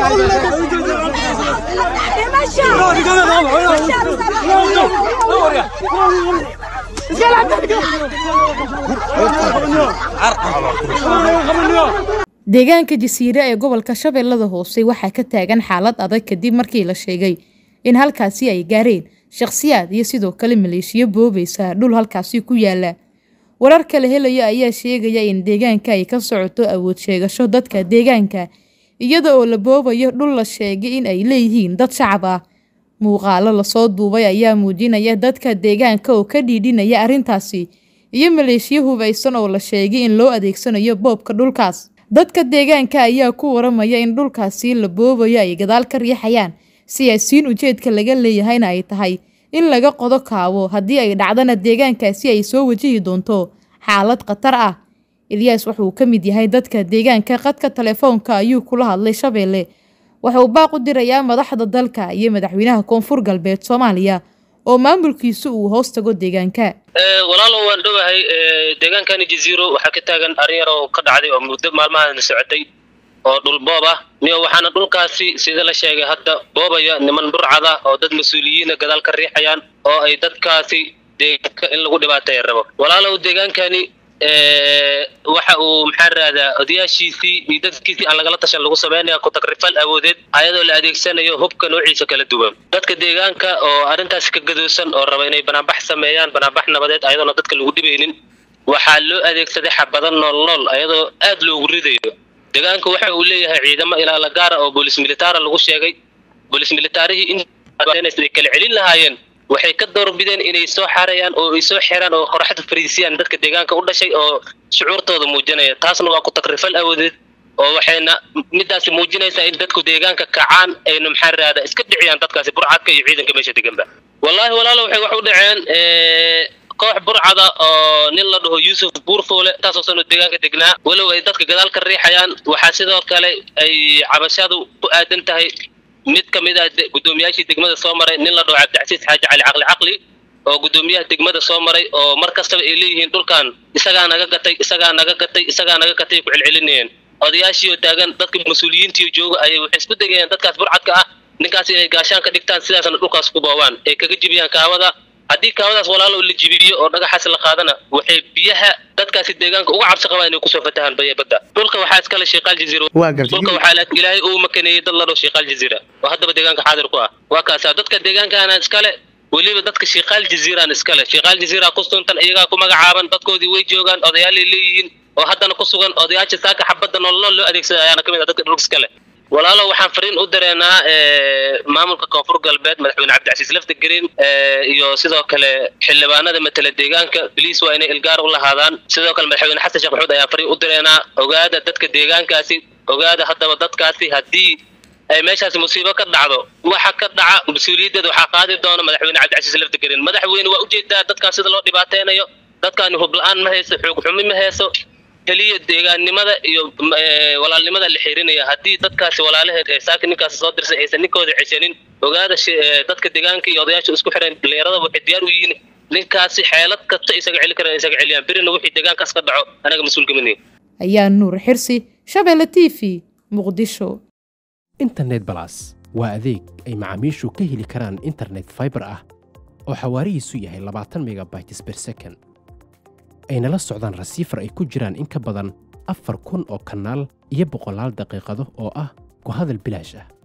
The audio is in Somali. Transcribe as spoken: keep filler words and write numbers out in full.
deegaanka Jasiire ee gobolka Shabeellada Hoose waxaa ka taagan xaalad adag kadib markii la sheegay in halkaasi ay gaareen shakhsiyaad iyo sidoo kale maleeshiyo boobaysa dhul halkaasi ku yaala. warar kale helaya ayaa sheegaya in deegaanka ay ka socoto awood sheegasho dadka deegaanka iyada oo la boobayo dhul la sheegay in ay leeyihiin dad shacab ah. muuqaalo la soo duubay ayaa muujinaya dadka deegaanka oo ka dhiidhinaya arrintaasi iyo maleeshiyo hubaysan oo la sheegay in loo adeegsanayo boobka dhulkaas. dadka deegaanka ayaa ku waramaya in dhulkaasi la boobayo ay gadaal ka riixayaan siyaasiyiin ujeedka laga leeyahayna ay tahay in laga qodo kaawo haddii ay dhacdana deegaankaasi ay soo wajihi doonto xaalad khatar ah. Ilyas wuxuu ka mid yahay dadka deegaanka qadka telefoonka ayuu kula hadlay Shabeelle. wuxuu baaq u dirayaa madaxda dalka iyo madaxweynaha Koonfur Galbeed Soomaaliya oo maamulkiisu uu hoos tago deegaanka. ee walaalo waan dhawahay deegaankan Jasiiro waxa ka taagan arrin yar oo ka dhacday oo muddo maalmahan socotay oo dhul boob ah niyo waxaana dhulkaasi sida la sheegay hadda boobaya niman burcada oo dad mas'uuliyiin gadaal ka riixayaan oo ay dadkaasi deegaanka in lagu dhibaateeyo rabo. walaalo deegaankani ee waxa uu maxarada odayaashiisi iyo dadkiisi aan lagala tashan lagu sameeyaa ku takrifal awoodeed ayadoo la adeegsanayo hubka noociisa kala duwan. dadka deegaanka oo arintaas ka gadoosan oo raba inay banaanbax sameeyaan banaanbax nabadeed ayadoo dadka lagu dhibeynin waxa loo adeegsaday xabadan nool nool ayadoo aad loogu ridayo. deegaanka waxa uu leeyahay ciidamo ilaala gaar ah oo booliis militari lagu sheegay. booliis militari in ay kala celin lahaayeen waxay ka doorbideen inay soo xareeyaan oo ay soo xiraan oo qorraxda fariisiyaan dadka deegaanka u dhashay oo shucuurtooda muujinaya. taasna waa ku takrifal awoodeed oo waxayna midaas muujinaysaa in dadku deegaanka kacaan ay maxarada iska dhiciyaan dadkaasi burcadka iyo ciidanka meesha deegaanka. wallahi walaalo waxay wax u dhaceen ee koox burcada oo nin la dhaho Yusuf Buurfoole taasoo sano deegaanka degnaa walow ay dadka gadaal ka riixayaan waxa sidoo kale ay cabashadu ku aadan tahay mid kamid ah gudoomiyaashii degmada soo maray nin la dhaho Cabdicasiis Xaaji Cali Caqli Caqli oo gudoomiyaha degmada soo maray oo markasta ay leeyihiin dhulkan isaga naga gatay isaga naga gatay isaga naga gatay ku celcelinayeen. odayaashii oo taagan dadka mas'uuliyiintii jooga ay waxay isku dagayaan dadkaas burcadka ah ninkaas inay gaashaan ka dhigtaan sidaasna dhulkaas ku boobaan ay kaga jibiyaan kaawada. haddii kaawadaas walaalo la jibiyo oo dhagaxaas la qaadana waxay biyaha dadkaasi deegaanka uga cabsi qabaan inay ku soo fatahaan badda. dhulka waxaa iska la Sheekal Jasiiro dhulka waxaa la Ilaahay uu makaneeyay dad la dhaho Sheekal Jasiiro oo hadaba deegaanka xaadir ku ah. waa kaas dadka deegaankaana iska le waliba dadka Sheekal Jasiiro iska le Sheekal Jasiiro ku suntan iyaga ku magacaaban dadkoodii way joogaan odayaal leeyihiin oo haddana ku sugan odayaasha saaka xabada nool nool loo adeegsado ayaana kamid ah dadka dhulka iska le. walaalo waxaan fariin u direenaa ee maamulka Koonfur Galbeed madaxweyne Cabdicasiis Laftagreen ee iyo sidoo kale xildhibaanada matala deegaanka biliis waa inay ilgaar u lahaadaan. sidoo kale madaxweyne Xasan Sheekh Maxamuud ayaa fariin u direenaa ogaada dadka deegaankaasi ogaada haddaba dadkaasi haddii ay meeshaas musiibo ka dhacdo waxa ka dhaca mas'uuliyadeeda waxa qaadi doona madaxweyne Cabdicasiis Laftagreen. madaxweyne waa u jeedaa dadkaas sida loo dhibaateeyo dadkan hub la'aan ma hayso xoog xumi ma hayso kaliya deegaannimada iyo walaalnimada la xirinaya. haddii dadkaasi walaalaheed ee saakin ninkaas soo dirsay aysan ninkooda ceshanin ogaada dadka deegaanka iyo odayaasha isku xiran dhalinyarada waxay diyaar u yihiin ninkaasi xeelad kasta isaga celi karaan isaga celiyaan birina wixii deegaankaas ka dhaco anaga mas'uul kamid ayaa Nuur Xirsi Shabeelle T V Muqdisho. internet plus waa adeeg ay macaamiishu ka heli karaan internet fiber ah oo xawaarihiisu yahay labaatan megabytes per second ayna la socdaan rasiifar ay ku jiraan in ka badan afar kun oo kanaal iyo boqolaal daqiiqado oo ah ku hadal bilaash ah.